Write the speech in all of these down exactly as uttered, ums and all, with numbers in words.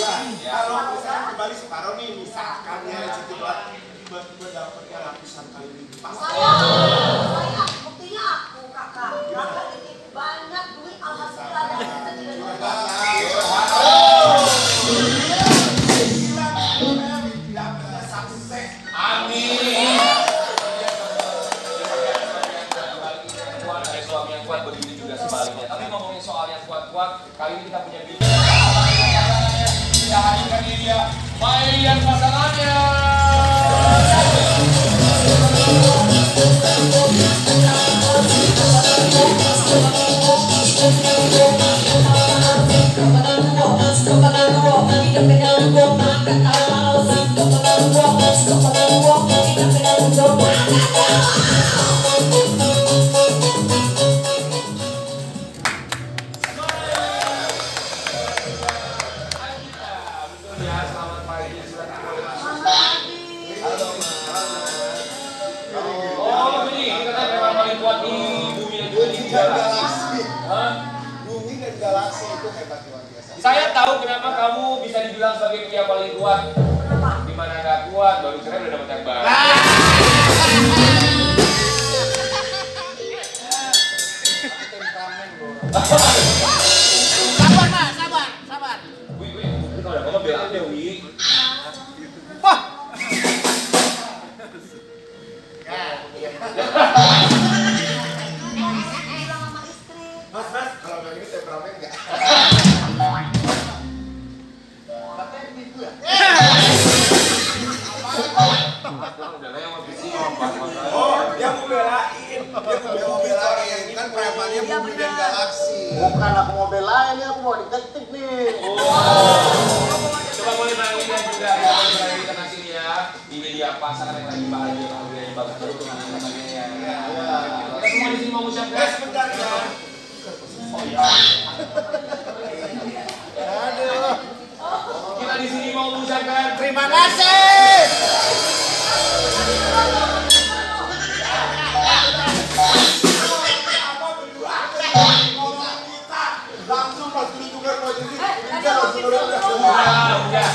Kalau misalnya kembali separuh nih, misalkan ya situ buat tiba-tiba dapatnya ratusan kali lipat. Saya, saya, buktinya aku kakak. Kakak ini banyak duit alhamdulillah dan kita tidak sukses. Amin. Ada suami yang kuat, begitu juga sebaliknya. Tapi ngomongin soal yang kuat-kuat, kali ini kita punya bintang. Kita hadirkan ini dia, Mai dan pasangannya. Saya tahu kenapa kamu bisa dibilang sebagai pria paling kuat. Dimana nggak kuat, baru cerai udah dapat yang baru. Sabar Pak, sabar, sabar. Wih, wih, wih, kalau ada apa bela aja, wih. Wah. Mas, mas, kalau kayak gini temperamen nggak? Katanya gitu ya? Udah lewat di sini. Oh, dia mau belain. Dia mau belain. Kan premannya Bumi dan Galaksi. Bukan aku mau belain, ini aku mau detektif nih. Coba boleh balik dan juga ya, boleh balik kita kasih ya. Ini dia pasangan yang lagi bahagia, bahagia yang bagus terus dengan sebagainya. Kita semua di sini mau ucapkan. Eh, sebentar ya. Oh iya. Aduh. Kita di sini mau mengucapkan Terima kasih. Langsung pas dulu tukar posisi. Eh, Kita langsung udah udah. Udah, udah.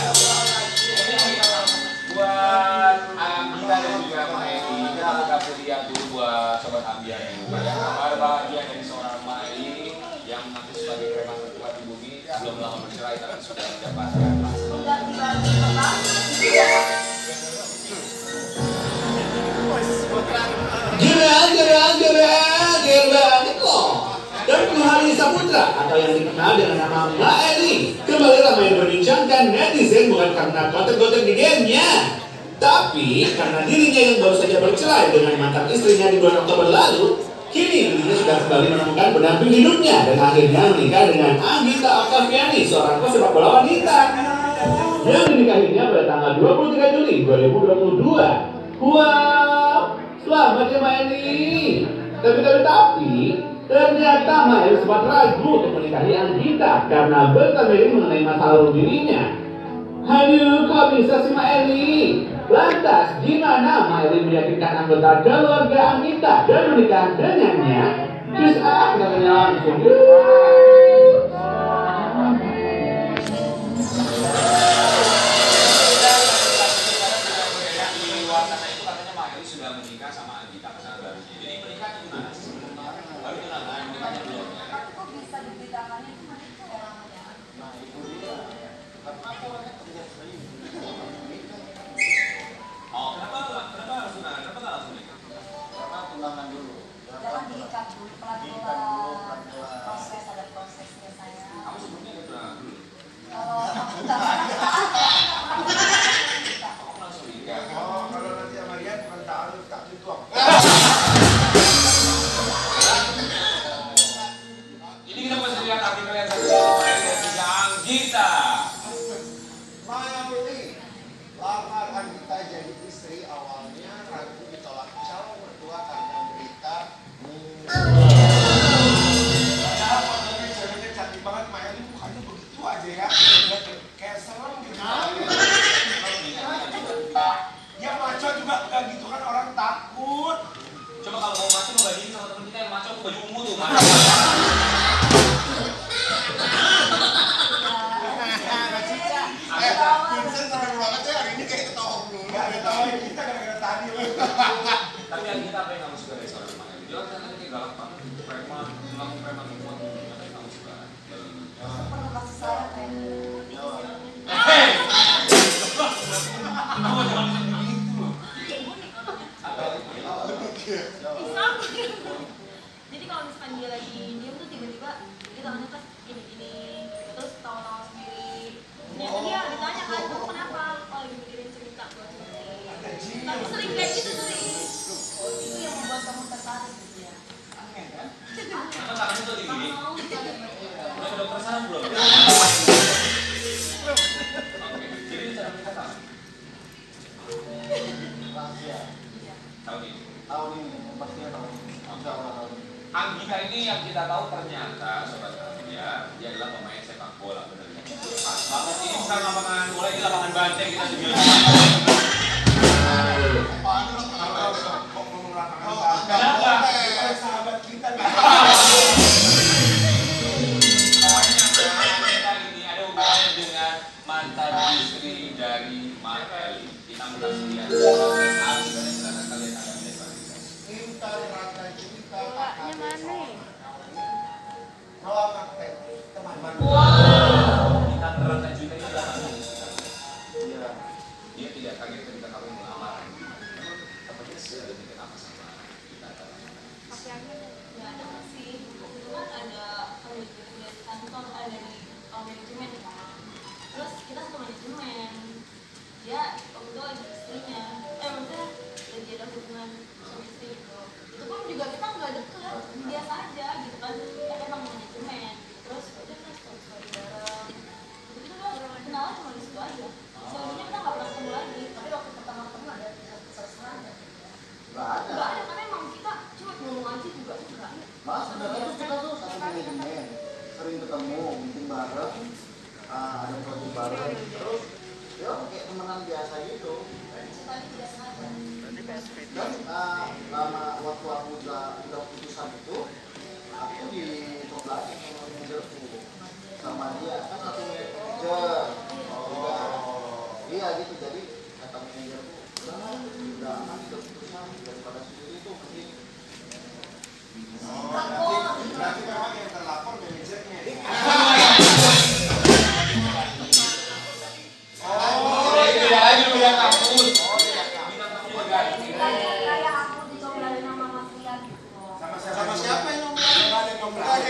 Buat Ambia dan juga Mbak Eni, kita kasih lihat dulu buat Sobat Ambia nih. Kabar bahagia dari seorang Mai yang mengaku sebagai preman terkuat di bumi, belum lama bercerai tapi sudah mendapatkan pasangan. Gerang, gerang, gerang, gerang itu. Dan Nuhari Saputra atau yang dikenal dengan nama Mbak Eni kembali ramai diperbincangkan netizen bukan karena kotek-kotek di gamenya, tapi karena dirinya yang baru saja bercerai dengan mantan istrinya di bulan Oktober lalu, kini dirinya sudah kembali menemukan pendamping hidupnya dan akhirnya menikah dengan Anggita Octaviani, seorang pesepak bola wanita yang dinikahinya pada tanggal dua puluh tiga Juli dua ribu dua puluh dua. Wow, selamat ya Mbak Eni. Tapi tapi tapi ternyata Mbak Eni sempat ragu untuk menikahi Anggita karena bertanya mengenai masa lalu dirinya. Aduh, kok bisa sih Mbak Eni? Lantas, gimana Mbak Eni meyakinkan anggota keluarga Anggita dan menikah dengannya? Terus ah, kita tanya langsung. Jangan diikat dulu, pelan-pelan proses adaptasi. dimarahin kita gara-gara tadi loh. Tapi yang kita apa yang kamu suka dari seorang Maeli? Dia kan kayak galak banget, preman, bilang preman impor. Apa yang kamu suka? Penuh kasih sayang kayak Hei! Kamu jangan begitu loh. Jadi kalau misalkan dia lagi diem tuh tiba-tiba dia tangannya pas gini-gini terus tawa-tawa sendiri. Ya dia ditanya kan, kamu kenapa? Oh lagi mikirin cerita buat cerita. Tapi sering kayak gitu sering. oh, itu yang membuat kamu tertarik gitu ya. Apa tangannya tuh gini? Udah ke dokter saraf belum? Oke, jadi cara kita tahu. Rahasia. Tahu ini. Tahun ini, pastinya tahun ini. Insya Allah tahun ini. Anggita ini yang kita tahu ternyata sobat Ambia, dia adalah pemain sepak bola benar. Pas banget ini bukan lapangan bola, ini lapangan banteng kita juga. Kok ngomong lapangan Kenapa? Kita sahabat kita nih. Pokoknya Anggita ini ada hubungannya dengan mantan istri dari Maeli. Kita mudah lihat. Anggita silakan kalian ada mendebat. Cinta rata cinta. Bapaknya mana? Kalau kakek teman-teman. Kita neraka juga ini adalah manusia. Iya. Dia tidak kaget ketika kamu melamar. Tapi dia sudah bikin apa sama kita? Pakai nggak ada sih. Waktu itu kan ada kalau dari kantor ada di uh, manajemen kan. Terus kita satu manajemen. Dia waktu itu lagi istrinya. Eh maksudnya lagi ada hubungan suami istri gitu. Itu pun juga kita nggak deket, biasa aja gitu kan. Ya emang manajemen. Terus udah kan story-story bareng. Itu doang kenalan cuma di situ aja. Selanjutnya kita nggak pernah ketemu lagi. Tapi waktu pertama ketemu ada kesesaran nggak? Nggak ada. Nggak ada karena emang kita cuma ngomong aja juga enggak. Mas, sebenarnya tuh kita tuh satu manajemen, sering ketemu, meeting bareng, uh, ada project bareng, terus ya kayak temenan biasa gitu. Tapi tidak sengaja. Dan uh, lama waktu aku udah udah putusan itu, aku di lagi sama manajerku, sama dia kan satu manajer, juga iya gitu. Jadi kata manajerku, udah udah aman udah putusan daripada sendiri tuh mending. Oh, berarti, berarti memang yang terlapor manajernya. Oh, itu ya lagi beda kampus. Bintang tamunya ganti. Kayak kayak aku dicomblangin sama Mas Rian gitu loh. Sama siapa? Sama siapa yang ngomong? Nggak ada yang ngomong. Enggak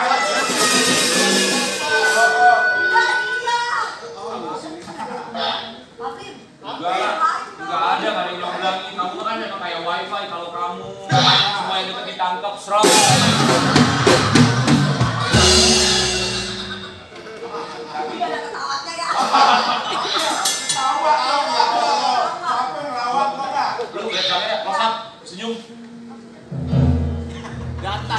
iya. Tapi Enggak, enggak ada, enggak ada yang nyomblangin. Kamu kan emang kayak wifi kalau kamu semua yang deket ditangkap, serot. Tapi ada ketawanya ya. Tawa, tawa, tawa. Siapa yang rawat lo nggak? Lu lihat saya, close up, senyum. Datar.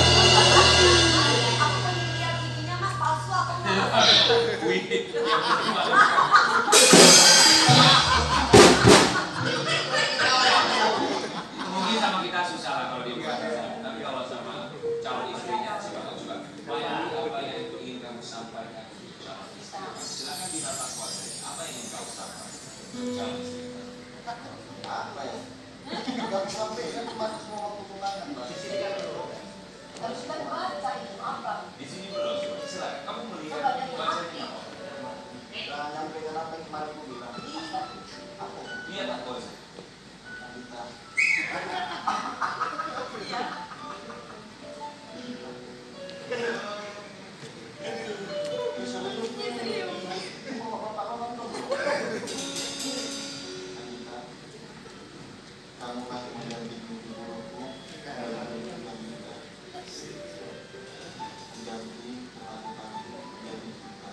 Aku pengen lihat giginya Mas palsu apa enggak? Wih. Mungkin sama kita susah lah kalau dibuat. Tapi kalau sama calon istrinya sih bakal juga. Maeli, apa yang ingin kamu sampaikan untuk calon istri? Silakan kita tak kuasai. Apa yang ingin kamu sampaikan untuk calon istri? Apa ya? Nggak bisa beda cuma semua waktu tunangan, Mbak. Harus kan baca itu apa? Di sini belum. Silakan. Kamu melihat Coba dari bacanya hati. apa? Nah, nyampaikan apa yang kemarin aku bilang. Iya. Aku Lihat tak boleh. kita kamu masih mendampingi hidupku dalam hidup kita. Mendampingi ketakutan menjadi kita.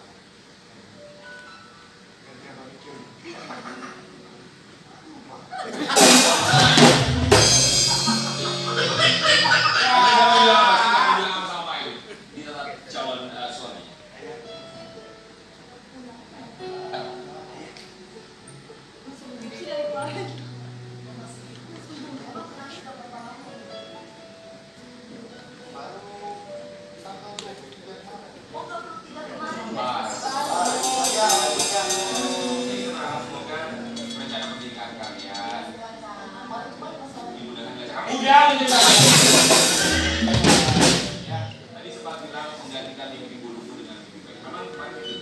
Ini kamu bilang apa sih? Kamu bilang apa sama Maeli? Di tempat calon eh, suaminya. Sih dari kemarin. Baru tanggal dua puluh tiga Maret. Oh, nggak perlu tidak kemarin. Wah. Baru. Jadi semoga rencana pernikahan kalian Gimana ceritanya? Ya, tadi sempat bilang menggantikan mimpi burukku dengan mimpi baik. Memang kemarin